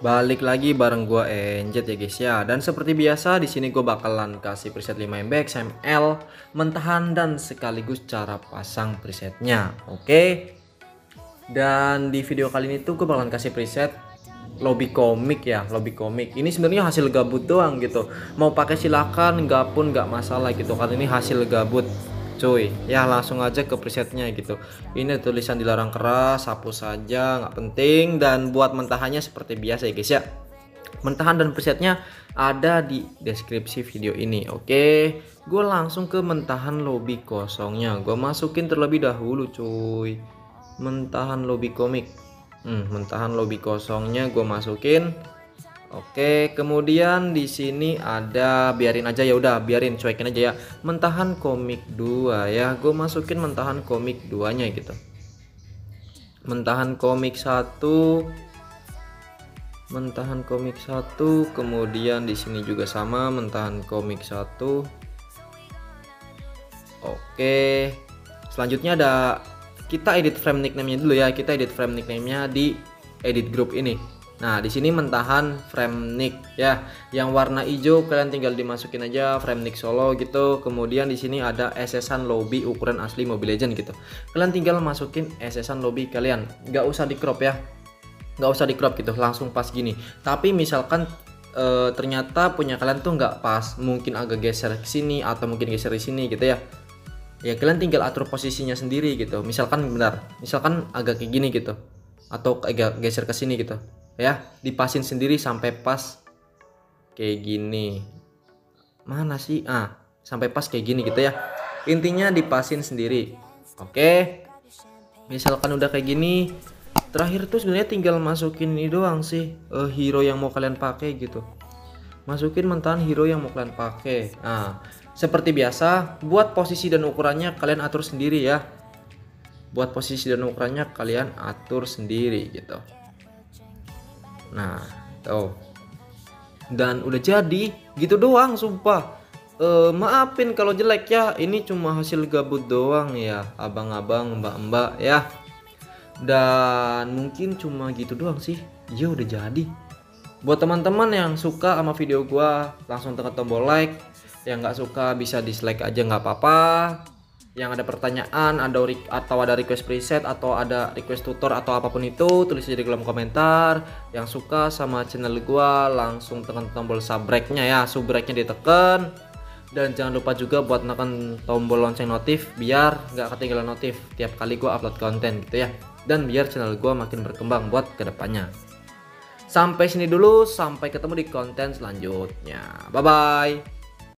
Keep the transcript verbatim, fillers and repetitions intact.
Balik lagi bareng gua Enjet ya guys ya. Dan seperti biasa di sini gua bakalan kasih preset lima M B X M L mentahan dan sekaligus cara pasang presetnya. Oke. Dan di video kali ini tuh gue bakalan kasih preset lobby komik ya, lobby komik. Ini sebenarnya hasil gabut doang gitu. Mau pakai silakan, nggak pun nggak masalah gitu. Karena ini hasil gabut. Cuy, ya langsung aja ke presetnya gitu. Ini tulisan dilarang keras, hapus saja, nggak penting. Dan buat mentahannya seperti biasa ya guys ya. Mentahan dan presetnya ada di deskripsi video ini. Oke, gue langsung ke mentahan lobby kosongnya. Gue masukin terlebih dahulu cuy. Mentahan lobby komik. Hmm, mentahan lobby kosongnya gue masukin. Oke, kemudian di sini ada, biarin aja ya udah, biarin cuekin aja ya. Mentahan komik dua ya. Gue masukin mentahan komik duanya gitu. Mentahan komik satu. Mentahan komik satu, kemudian di sini juga sama mentahan komik satu. Oke. Selanjutnya ada, kita edit frame nickname-nya dulu ya. Kita edit frame nickname-nya di edit group ini. Nah, di sini mentahan frame nick ya. Yang warna hijau kalian tinggal dimasukin aja frame nick solo gitu. Kemudian di sini ada S S-an lobby ukuran asli Mobile Legends gitu. Kalian tinggal masukin S S-an lobby kalian. Nggak usah di crop ya. Nggak usah di crop gitu, langsung pas gini. Tapi misalkan e, ternyata punya kalian tuh nggak pas, mungkin agak geser ke sini atau mungkin geser di sini gitu ya. Ya kalian tinggal atur posisinya sendiri gitu. Misalkan benar, misalkan agak kayak gini gitu, atau agak geser ke sini gitu. Ya, dipasin sendiri sampai pas kayak gini. Mana sih? Ah, sampai pas kayak gini gitu ya. Intinya dipasin sendiri. Oke. Misalkan udah kayak gini, terakhir tuh sebenarnya tinggal masukin ini doang sih, uh, hero yang mau kalian pakai gitu. Masukin mentahan hero yang mau kalian pakai. Nah, seperti biasa, buat posisi dan ukurannya kalian atur sendiri ya. Buat posisi dan ukurannya kalian atur sendiri gitu. Nah, tuh. Dan udah jadi, gitu doang sumpah. Uh, maafin kalau jelek ya, ini cuma hasil gabut doang ya, abang-abang, mbak-mbak ya. Dan mungkin cuma gitu doang sih. Ya udah jadi. Buat teman-teman yang suka sama video gua, langsung tekan tombol like. Yang nggak suka bisa dislike aja nggak apa-apa. Yang ada pertanyaan, ada atau ada request preset atau ada request tutor atau apapun itu, tulis aja di kolom komentar. Yang suka sama channel gua, langsung tekan tombol subscribe-nya ya, subscribe-nya ditekan. Dan jangan lupa juga buat tekan tombol lonceng notif biar nggak ketinggalan notif tiap kali gua upload konten gitu ya. Dan biar channel gua makin berkembang buat kedepannya. Sampai sini dulu, sampai ketemu di konten selanjutnya. Bye bye.